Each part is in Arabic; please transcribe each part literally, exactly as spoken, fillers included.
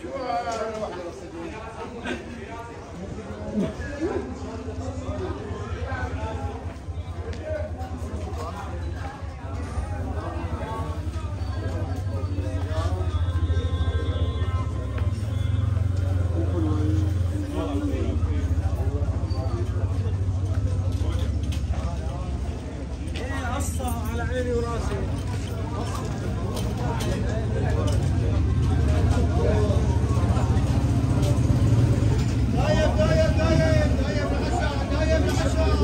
على عيني وراسي. دايم دايم دايم دايم العشاء دايم العشاء.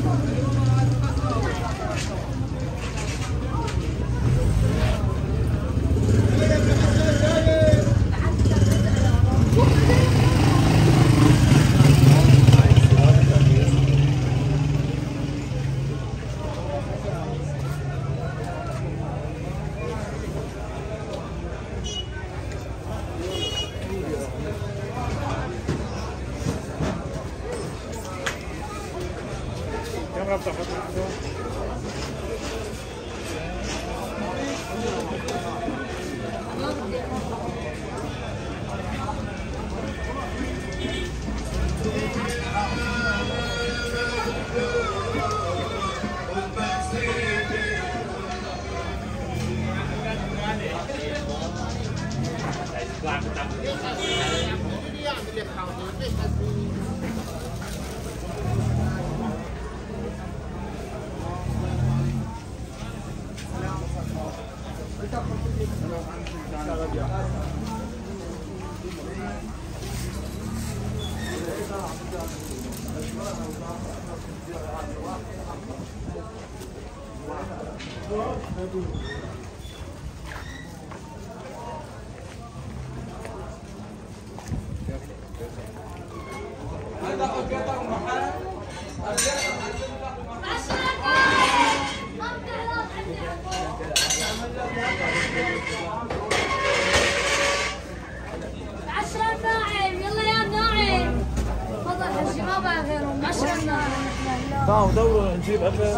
تعالوا دوروا نجيب أكل.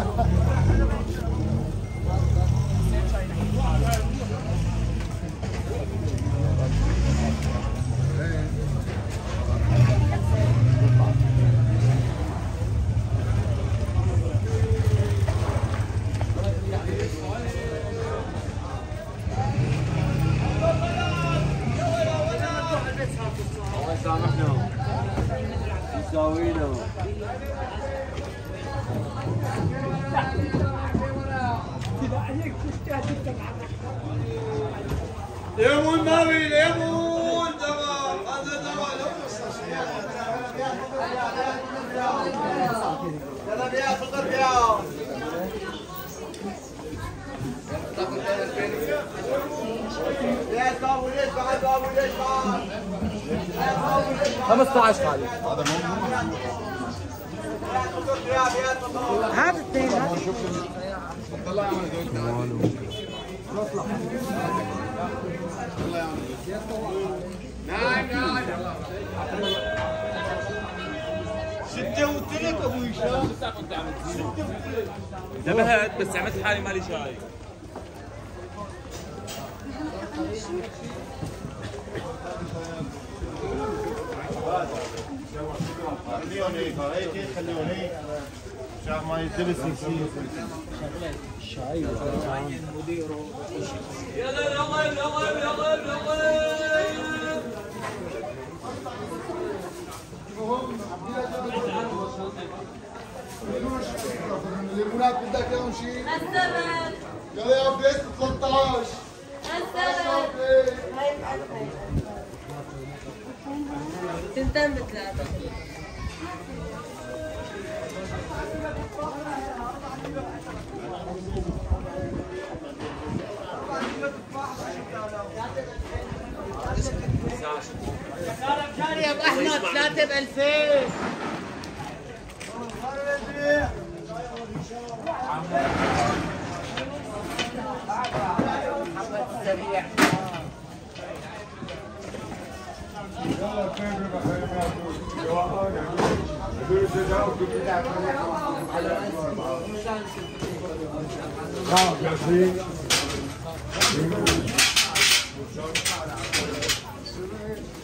الله يسامحنا يساوينا. ليمون ناوي ليمون دواء هذا دواء لو يلا بيا فطر بيا يا بابو ليش بعد بابو ليش بعد خمسة عشر خالد. هذا مو هذا اثنين. طلع نعم نعم ستة وثلث ابو هشام. انتبهت بس عملت حالي مالي شاي. خليهم هيك هيك خليهم هيك عشان ما يلتبس يصير الشاي مديره يلا يلا يلا يلا يلا الليمونات بدك اياهم شيء؟ السبت يلا يا بيت ثلاثة عشر السبت هاي بألفين تنتين بثلاثة يا ابو احمد ثلاثة بألفين. السريع اه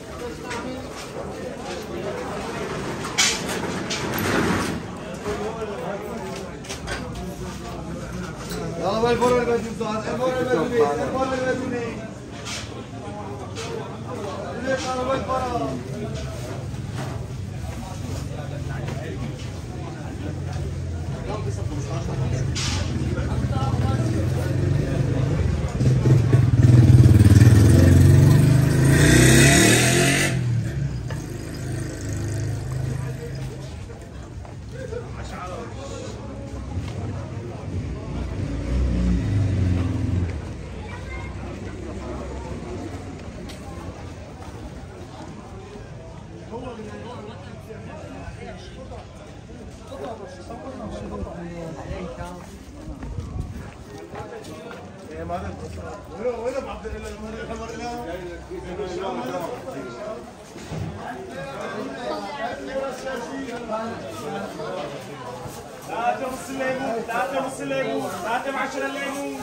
يلا الفرن البدوني صار الفرن البدوني الفرن البدوني ليش قرب الفرن ثلاثة ونص الليمون، ثلاثة ونص الليمون، ثلاثة بعشرة الليمون،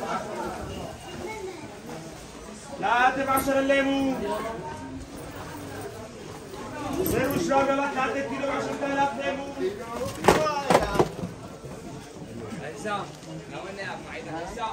ثلاثة بعشرة الليمون، زين وشراب يلا ثلاثة كيلو بعشرة آلاف ليمون. حسام، ناولني ارفع ايدك حسام.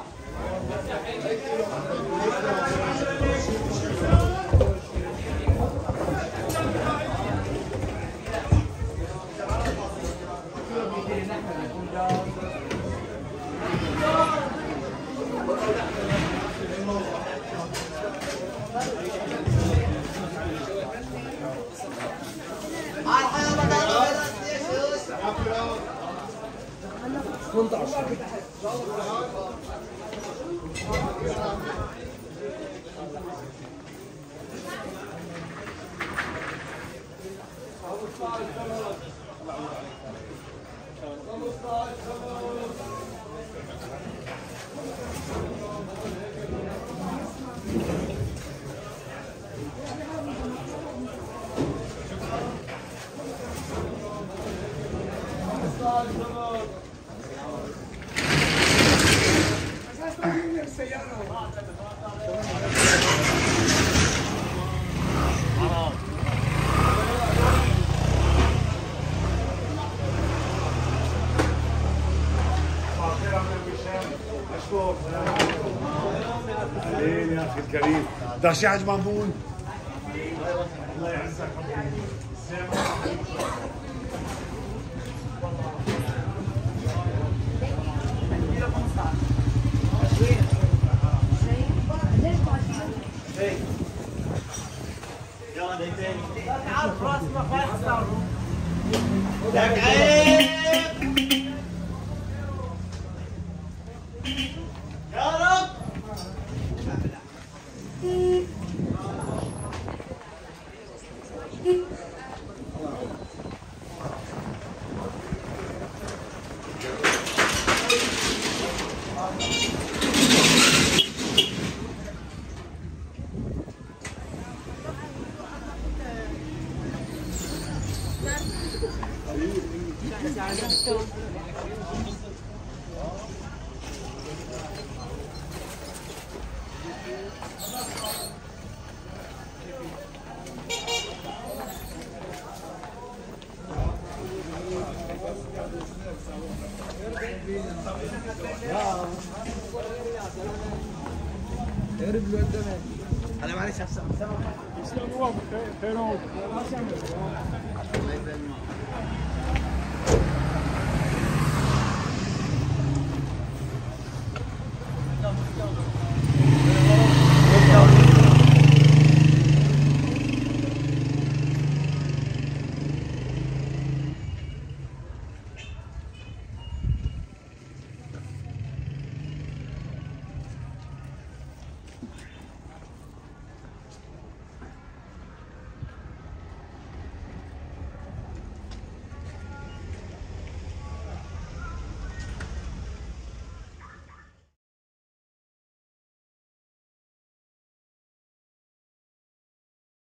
علينا يا اخي الكريم، ده شي عجبان بون. الله يعزك يلا دقيقتين. تعال براس ما فايز لك عيب. يا رب. انا معلش احسن خير